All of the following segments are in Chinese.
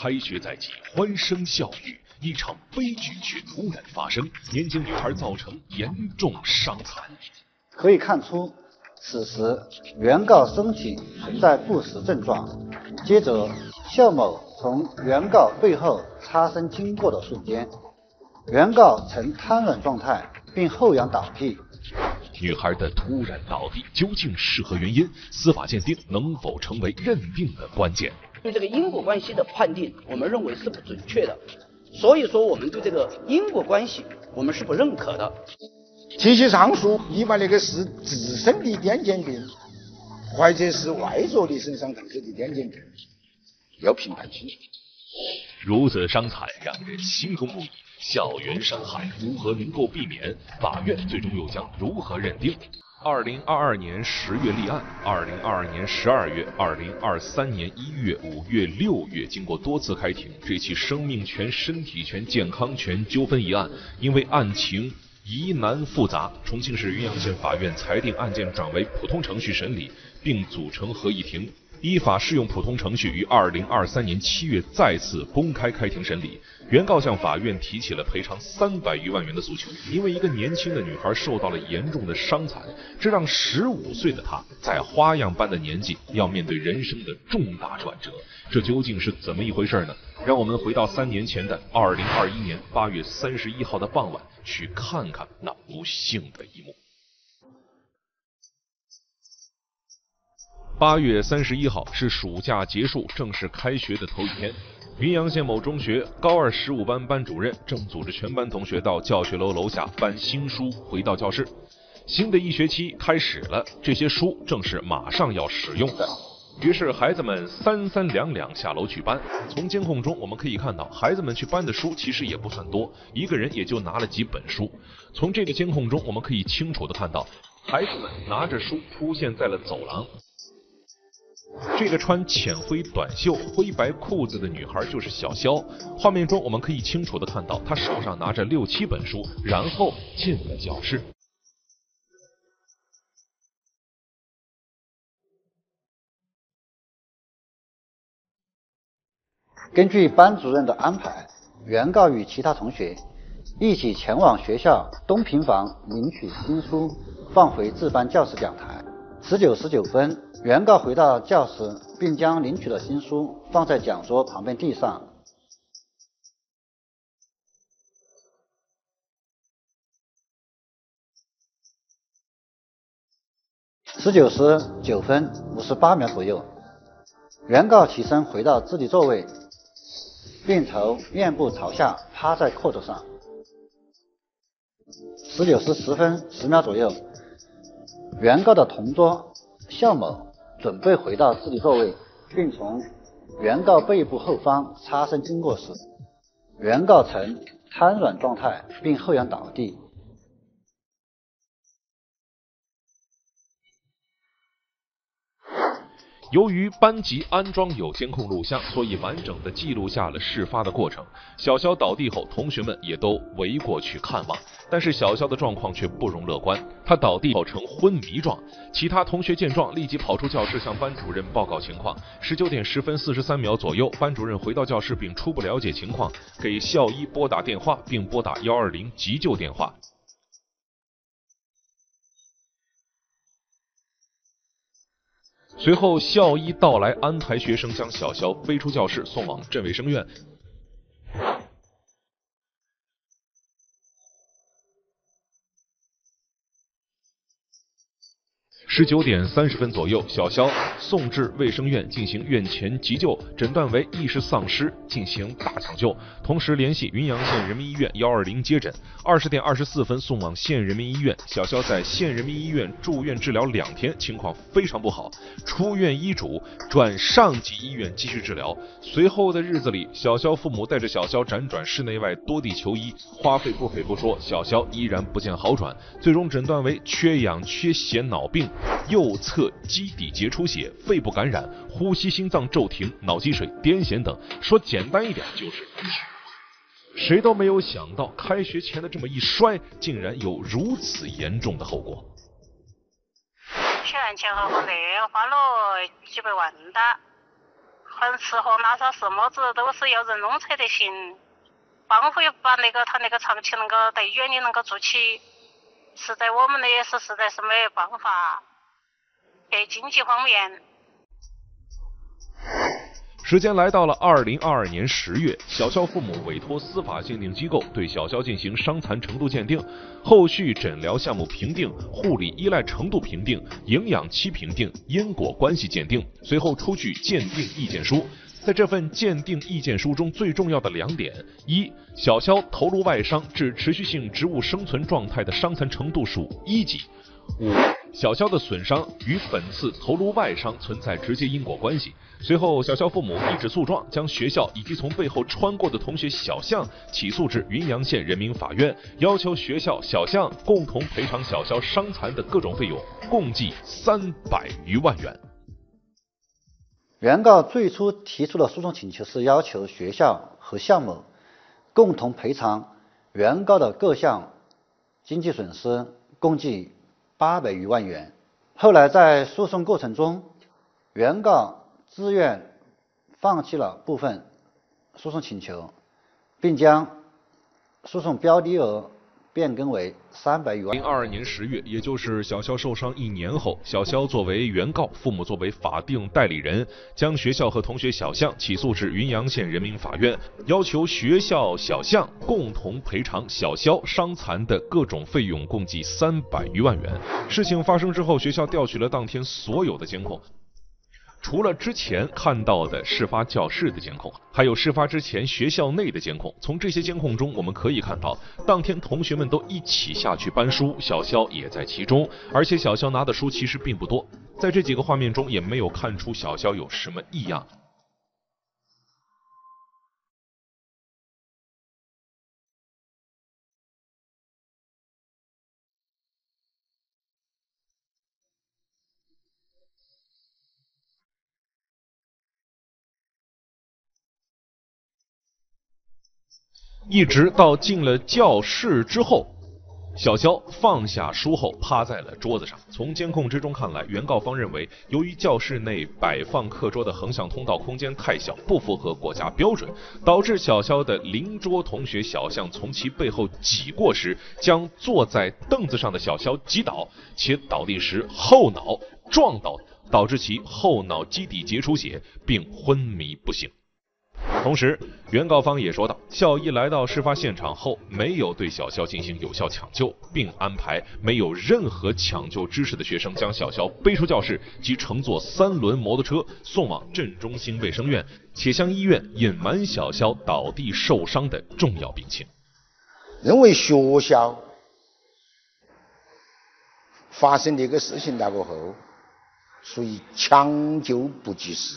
开学在即，欢声笑语，一场悲剧却突然发生，年轻女孩造成严重伤残。 可以看出，此时原告身体存在不实症状。接着，肖某从原告背后擦身经过的瞬间，原告呈瘫软状态并后仰倒地。 女孩的突然倒地究竟是何原因？司法鉴定能否成为认定的关键？ 对这个因果关系的判定，我们认为是不准确的，所以说我们对这个因果关系我们是不认可的。 提起上诉，一般那个是自身的癫痫病，或者是外作的身上导致的癫痫病，要评判清楚。 如此伤残让人心痛不已，校园伤害如何能够避免？法院最终又将如何认定？2022年10月立案，2022年12月，2023年1月、5月、6月，经过多次开庭，这起生命权、身体权、健康权纠纷一案，因为案情疑难复杂，重庆市云阳县法院裁定案件转为普通程序审理，并组成合议庭，依法适用普通程序，于2023年7月再次公开开庭审理。原告向法院提起了赔偿300余万元的诉求，因为一个年轻的女孩受到了严重的伤残，这让15岁的她在花样般的年纪要面对人生的重大转折，这究竟是怎么一回事呢？让我们回到3年前的2021年8月31号的傍晚，去看看那不幸的一幕。8月31号是暑假结束正式开学的头一天，云阳县某中学高2 15班班主任正组织全班同学到教学楼楼下搬新书回到教室。新的一学期开始了，这些书正是马上要使用的。于是孩子们三三两两下楼去搬。从监控中我们可以看到，孩子们去搬的书其实也不算多，一个人也就拿了几本书。从这个监控中我们可以清楚地看到，孩子们拿着书出现在了走廊。这个穿浅灰短袖、灰白裤子的女孩就是小肖。画面中我们可以清楚地看到，她手上拿着6、7本书，然后进了教室。 根据班主任的安排，原告与其他同学一起前往学校东平房领取新书，放回自班教室讲台。19时9分，原告回到教室，并将领取的新书放在讲桌旁边地上。19时9分58秒左右，原告起身回到自己座位，并头面部朝下趴在课桌上。19时10分10秒左右，原告的同桌肖某准备回到自己座位，并从原告背部后方擦身经过时，原告呈瘫软状态并后仰倒地。 由于班级安装有监控录像，所以完整的记录下了事发的过程。小肖倒地后，同学们也都围过去看望，但是小肖的状况却不容乐观，他倒地后呈昏迷状。其他同学见状，立即跑出教室向班主任报告情况。19点10分43秒左右，班主任回到教室并初步了解情况，给校医拨打电话，并拨打120急救电话。随后校医到来，安排学生将小肖背出教室，送往镇卫生院。19点30分左右，小肖送至卫生院进行院前急救，诊断为意识丧失，进行大抢救，同时联系云阳县人民医院120接诊。20点24分送往县人民医院，小肖在县人民医院住院治疗2天，情况非常不好，出院医嘱转上级医院继续治疗。随后的日子里，小肖父母带着小肖辗转市内外多地求医，花费不菲不说，小肖依然不见好转，最终诊断为缺氧缺血脑病、右侧基底节出血、肺部感染、呼吸心脏骤停、脑积水、癫痫等。说简单一点就是谁都没有想到，开学前的这么一摔，竟然有如此严重的后果。 前后后内花了几百万的， 饭吃喝拉撒什么子都是要人弄才得行，帮会把他那个长期能够在医院里能够做起，实在我们的也是实在是没有办法，在经济方面。 时间来到了2022年10月，小肖父母委托司法鉴定机构对小肖进行伤残程度鉴定，后续诊疗项目评定、护理依赖程度评定、营养期评定、因果关系鉴定，随后出具鉴定意见书。在这份鉴定意见书中，最重要的2点：一、小肖头颅外伤致持续性植物生存状态的伤残程度属1级。5、小肖的损伤与本次头颅外伤存在直接因果关系。随后，小肖父母一纸诉状，将学校以及从背后穿过的同学小象起诉至云阳县人民法院，要求学校、小象共同赔偿小肖伤残的各种费用，共计300余万元。 原告最初提出的诉讼请求是要求学校和项目共同赔偿原告的各项经济损失，共计800余万元。后来在诉讼过程中，原告自愿放弃了部分诉讼请求，并将诉讼标的额变更为300余万。 2022年10月，也就是小肖受伤1年后，小肖作为原告，父母作为法定代理人，将学校和同学小象起诉至云阳县人民法院，要求学校、小象共同赔偿小肖伤残的各种费用，共计300余万元。事情发生之后，学校调取了当天所有的监控。除了之前看到的事发教室的监控，还有事发之前学校内的监控。从这些监控中，我们可以看到，当天同学们都一起下去搬书，小肖也在其中，而且小肖拿的书其实并不多。在这几个画面中，也没有看出小肖有什么异样。一直到进了教室之后，小肖放下书后趴在了桌子上。从监控之中看来，原告方认为，由于教室内摆放课桌的横向通道空间太小，不符合国家标准，导致小肖的邻桌同学小象从其背后挤过时，将坐在凳子上的小肖挤倒，且倒地时后脑撞倒，导致其后脑基底节出血，并昏迷不醒。同时，原告方也说道，校医来到事发现场后，没有对小肖进行有效抢救，并安排没有任何抢救知识的学生将小肖背出教室，及乘坐3轮摩托车送往镇中心卫生院，且向医院隐瞒小肖倒地受伤的重要病情。 认为学校发生这个事情那过后，属于抢救不及时。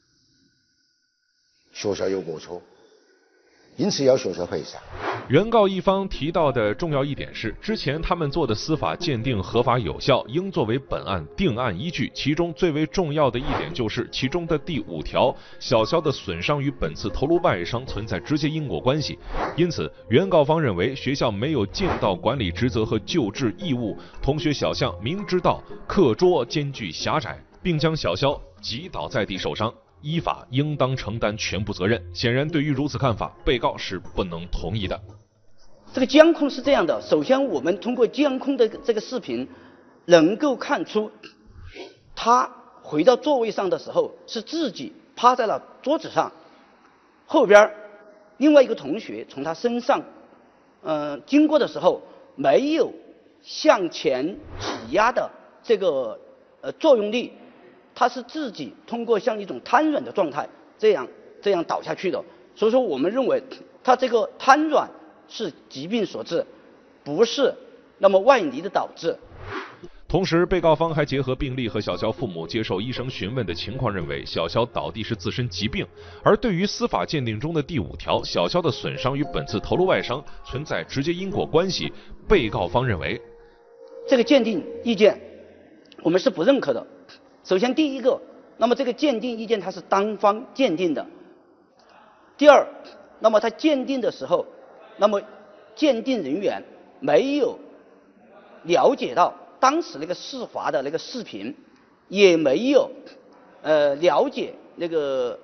学校有过错，因此要学校赔偿。 原告一方提到的重要一点是，之前他们做的司法鉴定合法有效，应作为本案定案依据。其中最为重要的一点就是其中的第5条，小肖的损伤与本次头颅外伤存在直接因果关系。因此，原告方认为学校没有尽到管理职责和救治义务，同学小象明知道课桌间距狭窄，并将小肖挤倒在地受伤，依法应当承担全部责任。显然，对于如此看法，被告是不能同意的。 这个监控是这样的，首先我们通过监控的这个视频，能够看出他回到座位上的时候是自己趴在了桌子上，后边另外一个同学从他身上经过的时候，没有向前挤压的这个作用力，他是自己通过像一种瘫软的状态这样倒下去的。所以说我们认为他这个瘫软是疾病所致，不是那么外力的导致。 同时，被告方还结合病例和小肖父母接受医生询问的情况，认为小肖倒地是自身疾病。而对于司法鉴定中的第5条，小肖的损伤与本次头颅外伤存在直接因果关系，被告方认为这个鉴定意见我们是不认可的。首先第一个，那么这个鉴定意见它是单方鉴定的。第二，那么他鉴定的时候，那么鉴定人员没有了解到当时那个事发的那个视频，也没有了解那个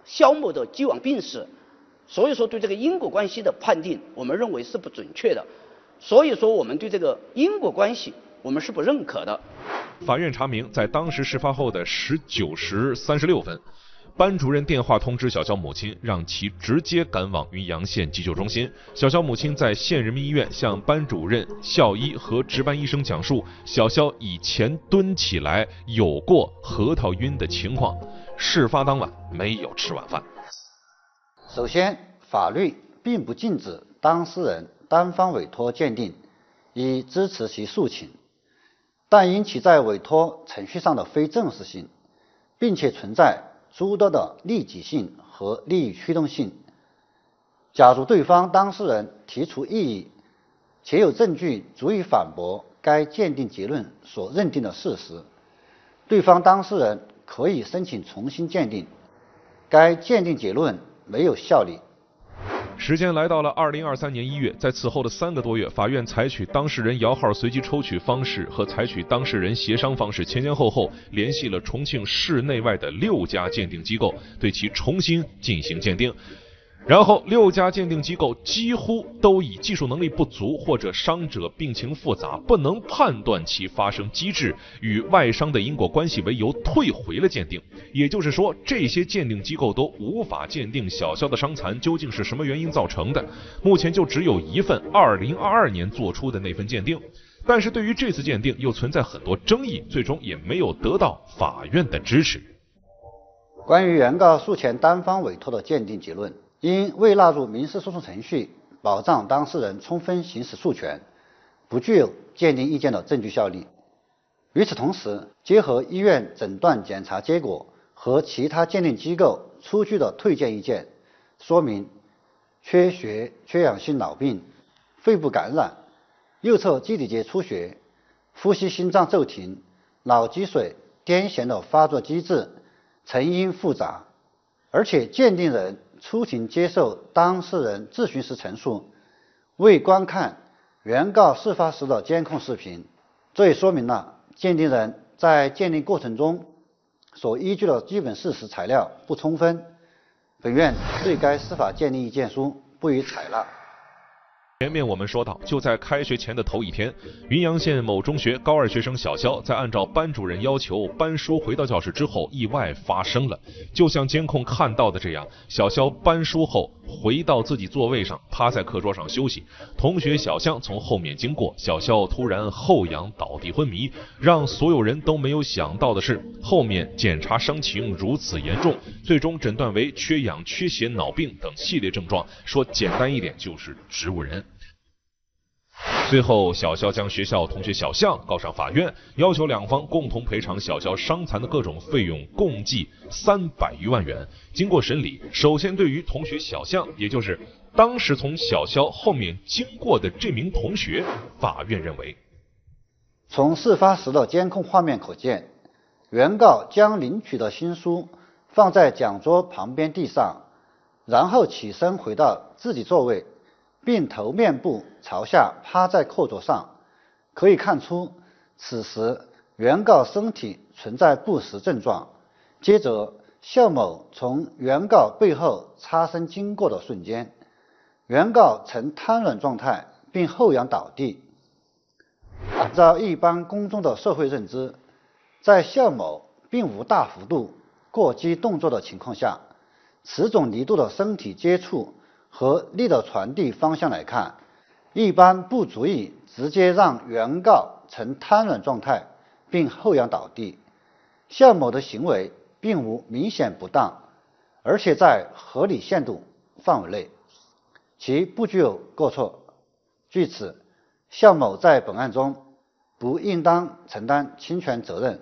肖某的既往病史，所以说对这个因果关系的判定，我们认为是不准确的。所以说我们对这个因果关系我们是不认可的。 法院查明，在当时事发后的19时36分，班主任电话通知小肖母亲，让其直接赶往云阳县急救中心。小肖母亲在县人民医院向班主任、校医和值班医生讲述小肖以前蹲起来有过核桃晕的情况，事发当晚没有吃晚饭。 首先，法律并不禁止当事人单方委托鉴定，以支持其诉请，但因其在委托程序上的非正式性，并且存在诸多的利己性和利益驱动性。假如对方当事人提出异议，且有证据足以反驳该鉴定结论所认定的事实，对方当事人可以申请重新鉴定，该鉴定结论没有效力。 时间来到了2023年1月，在此后的3个多月，法院采取当事人摇号随机抽取方式和采取当事人协商方式，前前后后联系了重庆市内外的6家鉴定机构，对其重新进行鉴定。然后6家鉴定机构几乎都以技术能力不足或者伤者病情复杂，不能判断其发生机制与外伤的因果关系为由，退回了鉴定。也就是说，这些鉴定机构都无法鉴定小肖的伤残究竟是什么原因造成的。目前就只有一份2022年做出的那份鉴定，但是对于这次鉴定又存在很多争议，最终也没有得到法院的支持。 关于原告诉前单方委托的鉴定结论，因未纳入民事诉讼程序，保障当事人充分行使诉权，不具有鉴定意见的证据效力。与此同时，结合医院诊断检查结果和其他鉴定机构出具的退鉴意见，说明缺血、缺氧性脑病、肺部感染、右侧基底节出血、呼吸心脏骤停、脑积水、癫痫的发作机制成因复杂，而且鉴定人出庭接受当事人质询时陈述未观看原告事发时的监控视频，这也说明了鉴定人在鉴定过程中所依据的基本事实材料不充分，本院对该司法鉴定意见书不予采纳。 前面我们说到，就在开学前的头一天，云阳县某中学高2学生小肖在按照班主任要求搬书回到教室之后，意外发生了。就像监控看到的这样，小肖搬书后回到自己座位上，趴在课桌上休息。同学小象从后面经过，小肖突然后仰倒地昏迷。让所有人都没有想到的是，后面检查伤情如此严重，最终诊断为缺氧、缺血、脑病等系列症状，说简单一点就是植物人。最后，小肖将学校同学小象告上法院，要求两方共同赔偿小肖伤残的各种费用，共计300余万元。经过审理，首先对于同学小象，也就是当时从小肖后面经过的这名同学，法院认为， 从事发时的监控画面可见，原告将领取的新书放在讲桌旁边地上，然后起身回到自己座位，并头面部朝下趴在课桌上。可以看出，此时原告身体存在不适症状。接着，肖某从原告背后擦身经过的瞬间，原告呈瘫软状态并后仰倒地。按照一般公众的社会认知，在肖某并无大幅度过激动作的情况下，此种力度的身体接触和力的传递方向来看，一般不足以直接让原告呈瘫软状态并后仰倒地。肖某的行为并无明显不当，而且在合理限度范围内，其不具有过错。据此，肖某在本案中不应当承担侵权责任。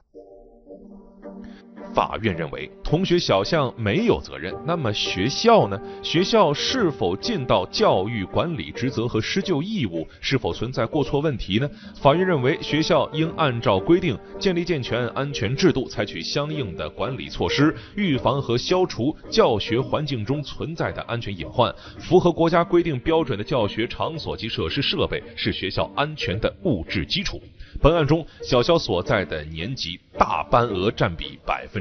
法院认为同学小象没有责任，那么学校呢？学校是否尽到教育管理职责和施救义务？是否存在过错问题呢？法院认为学校应按照规定建立健全安全制度，采取相应的管理措施，预防和消除教学环境中存在的安全隐患。符合国家规定标准的教学场所及设施设备是学校安全的物质基础。 本案中，小肖所在的年级大班额占比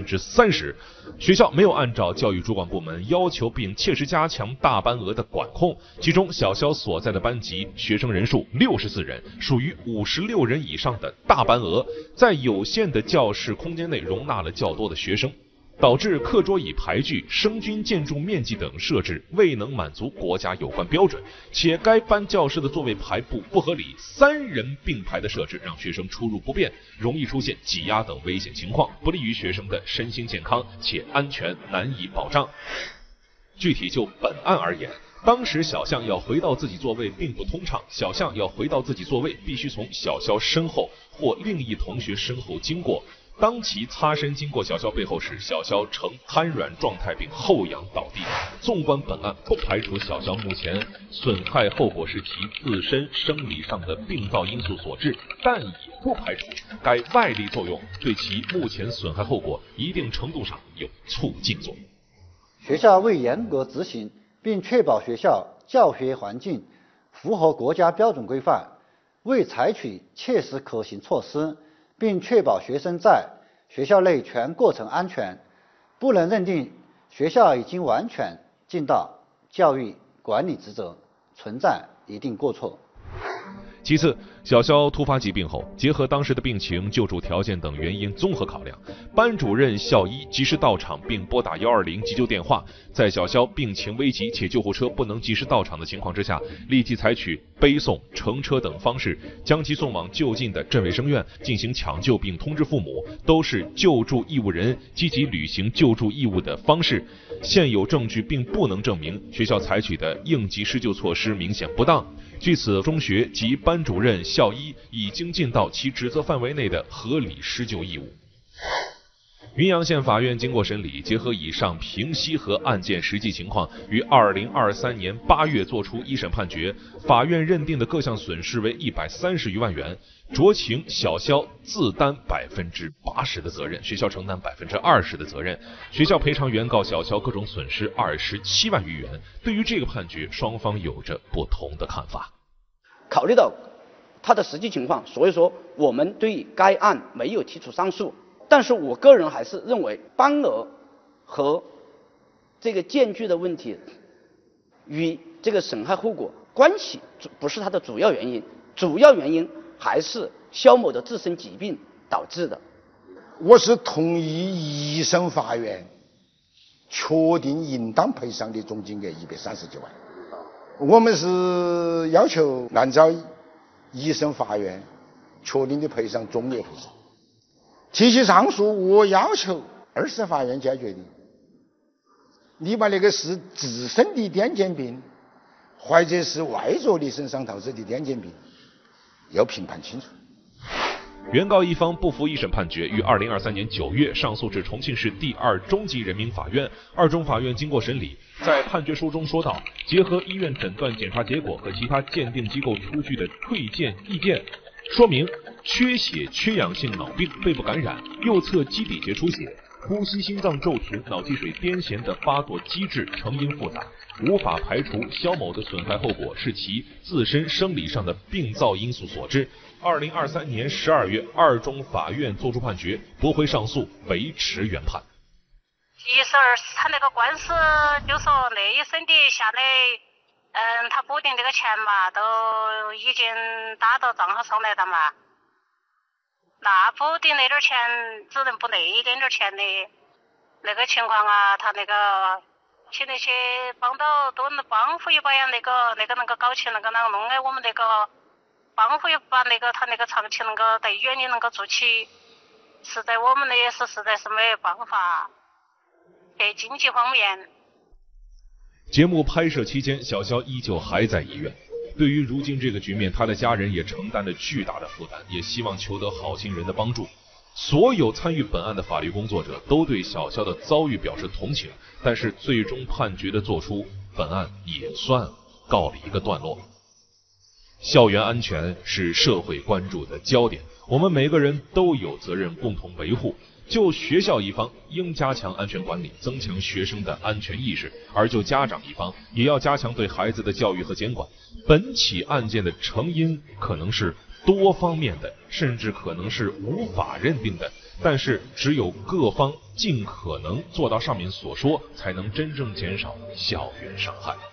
30%，学校没有按照教育主管部门要求并切实加强大班额的管控。其中，小肖所在的班级学生人数64人，属于56人以上的大班额，在有限的教室空间内容纳了较多的学生，导致课桌椅排距、生均建筑面积等设置未能满足国家有关标准，且该班教室的座位排布不合理，3人并排的设置让学生出入不便，容易出现挤压等危险情况，不利于学生的身心健康，且安全难以保障。具体就本案而言，当时小象要回到自己座位并不通畅，小象要回到自己座位必须从小肖身后或另一同学身后经过。当其擦身经过小肖背后时，小肖呈瘫软状态并后仰倒地。纵观本案，不排除小肖目前损害后果是其自身生理上的病灶因素所致，但也不排除该外力作用对其目前损害后果一定程度上有促进作用。 学校为严格执行并确保学校教学环境符合国家标准规范，未采取切实可行措施，并确保学生在学校内全过程安全，不能认定学校已经完全尽到教育管理职责，存在一定过错。 其次，小肖突发疾病后，结合当时的病情、救助条件等原因综合考量，班主任、校医及时到场并拨打120急救电话，在小肖病情危急且救护车不能及时到场的情况之下，立即采取背送、乘车等方式，将其送往就近的镇卫生院进行抢救并通知父母，都是救助义务人积极履行救助义务的方式。现有证据并不能证明学校采取的应急施救措施明显不当。据此，中学及班主任、校医已经尽到其职责范围内的合理施救义务。云阳县法院经过审理，结合以上评析和案件实际情况，于2023年8月作出一审判决。法院认定的各项损失为130余万元，酌情小肖自担80%的责任，学校承担20%的责任。学校赔偿原告小肖各种损失27万余元。对于这个判决，双方有着不同的看法。 考虑到他的实际情况，所以说我们对该案没有提出上诉。但是我个人还是认为班额和这个间距的问题与这个损害后果关系不是它的主要原因，主要原因还是肖某的自身疾病导致的。 我是同意一审法院确定应当赔偿的总金额139万，我们是要求按照一审法院确定的赔偿总额赔偿。提起上诉，我要求二审法院解决的，你把那个是自身的癫痫病或者是外着力身上导致的癫痫病要评判清楚。 原告一方不服一审判决，于2023年9月上诉至重庆市第2中级人民法院。2中法院经过审理，在判决书中说道，结合医院诊断检查结果和其他鉴定机构出具的退鉴意见，说明缺血缺氧性脑病、背部感染、右侧基底节出血、呼吸心脏骤停、脑积水癫痫的发作机制成因复杂，无法排除肖某的损害后果是其自身生理上的病灶因素所致。2023年12月，2中法院作出判决，驳回上诉，维持原判。 其实他那个官司就说那一审的下来，他补丁这个钱嘛，都已经打到账号上来了嘛。那补丁那点钱只能补那一点点钱的，那个情况啊，他那个请那些帮到都能帮扶一把呀，那个能够搞起那个啷个弄哎，我们那个帮扶一把那个他那个长期能够在医院里能够做起，实在我们的也是实在是没有办法，在经济方面。 节目拍摄期间，小肖依旧还在医院。对于如今这个局面，他的家人也承担了巨大的负担，也希望求得好心人的帮助。所有参与本案的法律工作者都对小肖的遭遇表示同情，但是最终判决的作出，本案也算告了一个段落。校园安全是社会关注的焦点，我们每个人都有责任共同维护。就学校一方应加强安全管理，增强学生的安全意识，而就家长一方也要加强对孩子的教育和监管。本起案件的成因可能是多方面的，甚至可能是无法认定的。但是只有各方尽可能做到上面所说，才能真正减少校园伤害。